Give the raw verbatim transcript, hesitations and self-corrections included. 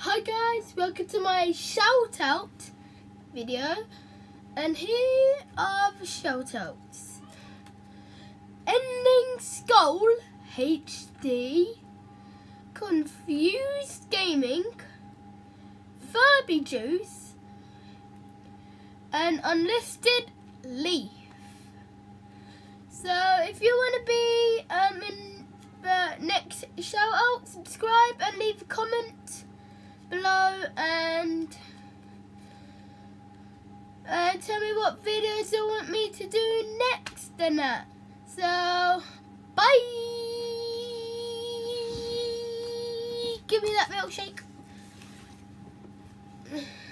Hi guys, welcome to my shout out video, and here are the shout outs. Ending Skull H D, Confused Gaming, Furby Juice, and Unlisted Leaf. So if you want to be um, in the next shout out, subscribe and leave a comment below, and uh, tell me what videos you want me to do next and that. So bye. Give me that milkshake.